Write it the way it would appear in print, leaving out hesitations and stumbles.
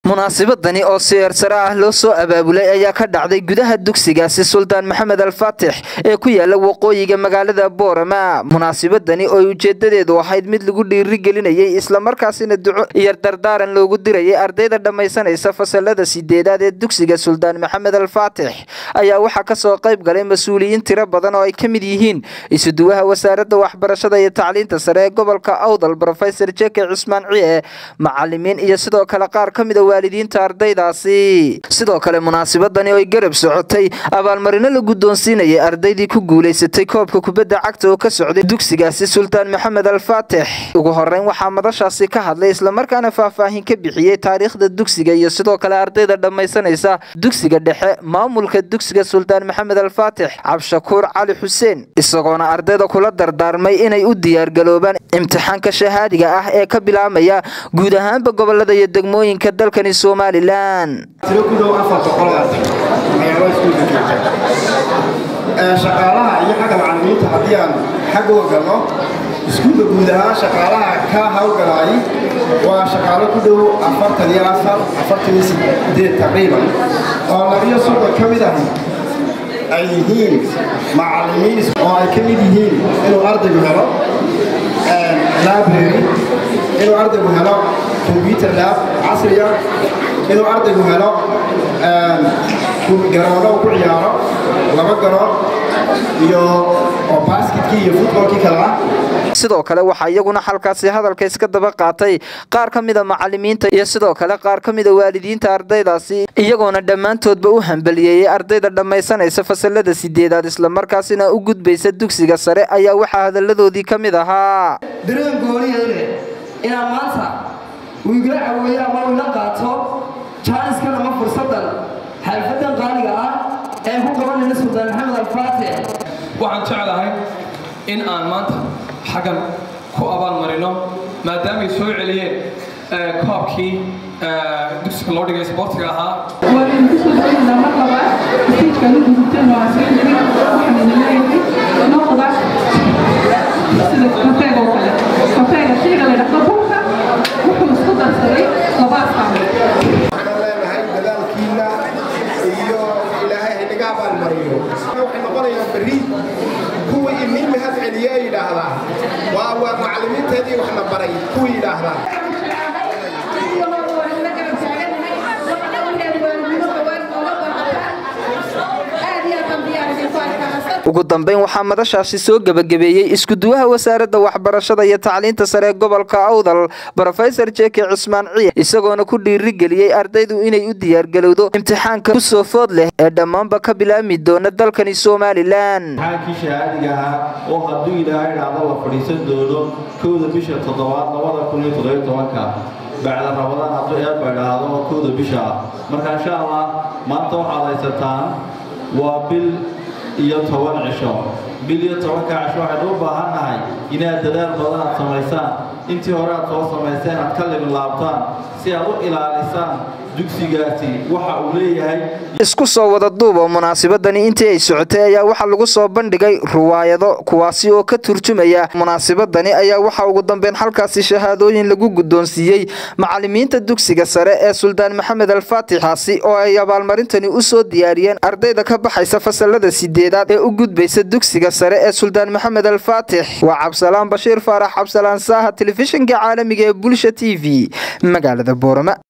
munaasabadani oo siyaarsare ah loo soo abaabulay ayaa ka dhacday gudaha dugsigaasi Sultaan Maxamed Al-Faatix ee ku yaala waqooyiga magaalada Boorama. munaasabadani oo ujeedadeedu ahayd mid lagu dhiirigelinayay isla markaasina duco iyo dardaaran loogu dirayay ardayda dhammaysanaysa fasalada 8aad ee dugsiga Sultaan Maxamed Al-Faatix ayaa waxa ka soo qayb galay mas'uuliyiin tiro badan oo ay ka mid yihiin isuduwaha wasaaradda waxbarashada iyo tacliinta sare ee gobolka Awdal Professor Jeke Cusmaan Ciye, macallimiin iyo sidoo kale qaar ka mid ah waalidiinta ardaydaasi. sidoo kale munaasabadani oo ay garab socotay abaalmarino la guddoonsiinayay ardaydii ku guuleysatay koobka kubadda cagta oo ka socday dugsigaasi Sultaan Maxamed Al-Faatix. ugu horeyn waxaa madashaasi ka hadlay isla markaana faahfaahin ka bixiyay taariikhda dugsiga iyo sidoo kale ardayda dhammaysanaysa dugsiga dhexe maamulka dugsiga Sultaan Maxamed Al-Faatix Cabshakuur Cali Xuseen, isagoona ardayda kula dardaarmay inay u diyaar galoobaan imtixaanka shahaadiga ah ee ka bilaabmaya guud ahaanba gobolada iyo degmooyinka dalkani Somaliland. shaqaalaha iyo xagga macallimiinta haddii aan xaggooda galno iskuulka guud ahaan shaqaalaha ka hawlgalay waa shaqaalo ku dhow 48 taqriiban oo labiyo soddon ka mid ah ay yihiin macallimiin oo ay ka mid yihiin inuu ardaygu helo library, inuu ardaygu helo computer lab casri ah, inuu ardaygu helo garoono ku ciyaaro laba garoon iyo basketkii iyo footballkii kala ah. sidoo kale waxaa iyaguna halkaasi hadalka iska daba qaatay qaar ka mid ah macallimiinta iyo sidoo kale qaar ka mid ah waalidiinta ardaydaasi, iyagoona dhammaantoodba u hambalyeeyay ardayda dhammaysanaysa fasalada 8aad isla markaasina u gudbaysa dugsiga sare ayaa waxaa hadalladoodii ka mid ahaa dareen gooniyeene inaan maanta wiigala caweeyo ama ila qaato jaaniskana ama fursadan xalfadan qaaliga ah ee ku qabanayna Sultaan Maxamed Al-Faatix. waxaan jeclahay in aan maanta xagan ku abaalmarino maadaama ay soo celiyeen koobkii dugsiga loo dhigay sportiga ahaa. macallimiinteedii wax la baray kuwii yidhaahdaan ugu dambeyn waxaa madashaasi soo gabagabeeyay iskuduwaha wasaaradda waxbarashada iyo tacliinta sare ee gobolka Awdal Professor Jeke Cusmaan Ciye, isagoona ku dhiirigeliyay ardaydu inay u diyaar galowdo imtixaanka ku soo food leh ee dhammaanba ka bilaabmi doona dalkani Somaliland. imtixaankii shahaadiga ah oo hadduu ilaahay dhacdo la fadhiisan doono 1 bisha 7aad 2017 bacda Ramadaan hadduu eebba dhacdo 1 bisha. marka insha Allah maanta waxaad haysataan waa bil iyo 10 cisho. bil iyo 10 cisho waxaan u baahanahay inaad dadaal badan aad samaysaan intii hore aad soo samayseen aad ka laabtaan si aad u ilaalisaan dugsigaasi waxa uu leeyahay. isku soo wada duuba munaasabadani intii ay socotay ayaa waxa lagu soo bandhigay riwaayado kuwaasi oo ka turjumaya munaasabadani ayaa waxa ugu dambeyn halkaasi shahaadooyin lagu guddoonsiiyay macallimiinta dugsiga sare ee Sultaan Maxamed Al-Faatix oo ay abaalmarintani u soo diyaariyeen ardayda ka baxaysa fasalada 8aad ee u gudbaysa dugsiga sare ee Sultaan Maxamed Al-Faatix. waa Cabsalaan Bashiir Faarax Cabsalaan Saaha telefishinka caalamiga ee Bulsha TV magaalada Boorama.